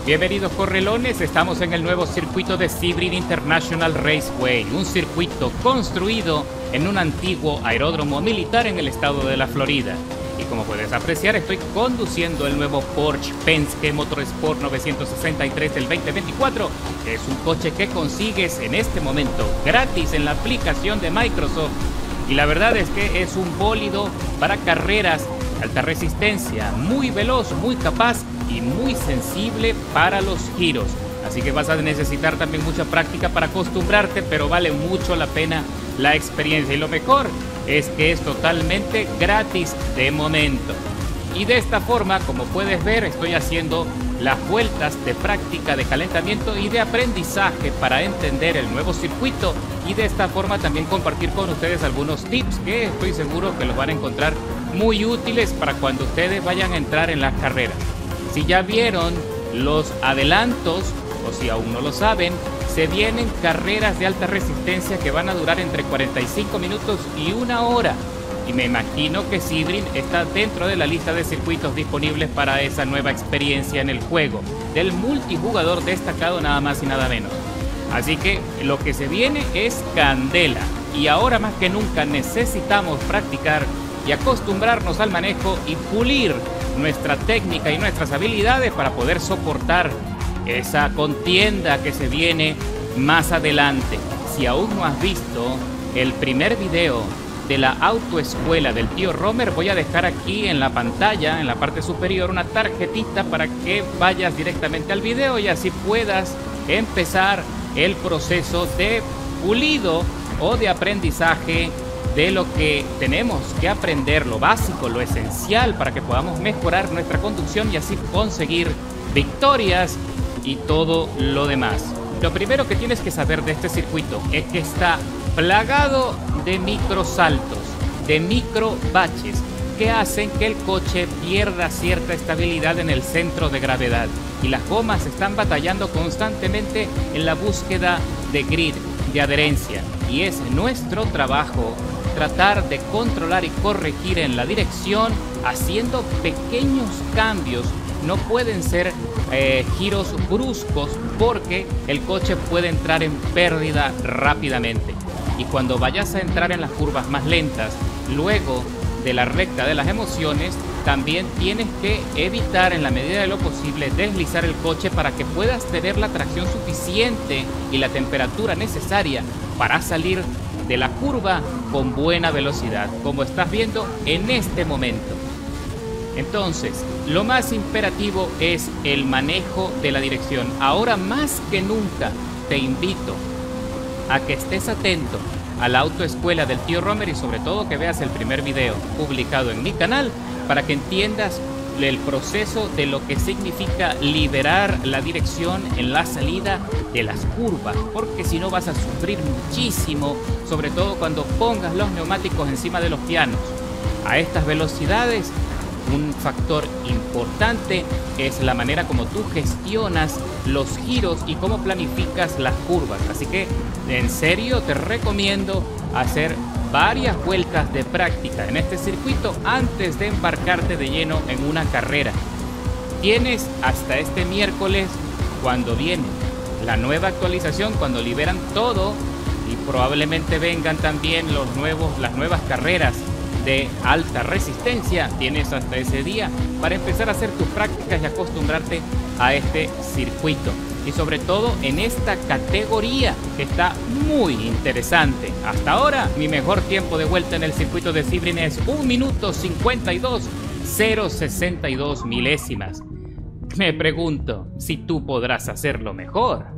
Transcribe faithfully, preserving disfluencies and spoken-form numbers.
Bienvenidos correlones, estamos en el nuevo circuito de Sebring International Raceway, un circuito construido en un antiguo aeródromo militar en el estado de la Florida. Y como puedes apreciar, estoy conduciendo el nuevo Porsche Penske Motorsport novecientos sesenta y tres del veinte veinticuatro. Es un coche que consigues en este momento gratis en la aplicación de Microsoft. Y la verdad es que es un bólido para carreras de alta resistencia, muy veloz, muy capaz y muy sensible para los giros. Así que vas a necesitar también mucha práctica para acostumbrarte, pero vale mucho la pena la experiencia. Y lo mejor es que es totalmente gratis de momento. Y de esta forma, como puedes ver, estoy haciendo las vueltas de práctica, de calentamiento y de aprendizaje para entender el nuevo circuito. Y de esta forma también compartir con ustedes algunos tips que estoy seguro que los van a encontrar muy útiles para cuando ustedes vayan a entrar en las carreras. Si ya vieron los adelantos o si aún no lo saben, se vienen carreras de alta resistencia que van a durar entre cuarenta y cinco minutos y una hora. Y me imagino que Sebring está dentro de la lista de circuitos disponibles para esa nueva experiencia en el juego, del multijugador destacado nada más y nada menos. Así que lo que se viene es candela. Y ahora más que nunca necesitamos practicar y acostumbrarnos al manejo y pulir nuestra técnica y nuestras habilidades para poder soportar esa contienda que se viene más adelante. Si aún no has visto el primer video de la autoescuela del tío Romer, voy a dejar aquí en la pantalla, en la parte superior, una tarjetita para que vayas directamente al video y así puedas empezar el proceso de pulido o de aprendizaje de lo que tenemos que aprender, lo básico, lo esencial para que podamos mejorar nuestra conducción y así conseguir victorias y todo lo demás. Lo primero que tienes que saber de este circuito es que está plagado de microsaltos, de micro baches que hacen que el coche pierda cierta estabilidad en el centro de gravedad y las gomas están batallando constantemente en la búsqueda de grid, de adherencia, y es nuestro trabajo tratar de controlar y corregir en la dirección haciendo pequeños cambios. No pueden ser eh, giros bruscos porque el coche puede entrar en pérdida rápidamente. Y cuando vayas a entrar en las curvas más lentas, luego de la recta de las emociones, también tienes que evitar en la medida de lo posible deslizar el coche para que puedas tener la tracción suficiente y la temperatura necesaria para salir de la curva con buena velocidad, como estás viendo en este momento. Entonces, lo más imperativo es el manejo de la dirección. Ahora más que nunca te invito a que estés atento a la autoescuela del tío Romer y sobre todo que veas el primer video publicado en mi canal para que entiendas el proceso de lo que significa liberar la dirección en la salida de las curvas, porque si no vas a sufrir muchísimo, sobre todo cuando pongas los neumáticos encima de los pianos. A estas velocidades, un factor importante es la manera como tú gestionas los giros y cómo planificas las curvas. Así que en serio te recomiendo hacer varias vueltas de práctica en este circuito antes de embarcarte de lleno en una carrera. Tienes hasta este miércoles, cuando viene la nueva actualización, cuando liberan todo y probablemente vengan también los nuevos, las nuevas carreras de alta resistencia. Tienes hasta ese día para empezar a hacer tus prácticas y acostumbrarte a este circuito y sobre todo en esta categoría que está muy interesante. Hasta ahora mi mejor tiempo de vuelta en el circuito de Sebring es un minuto cincuenta y dos cero sesenta y dos milésimas. Me pregunto si tú podrás hacerlo mejor.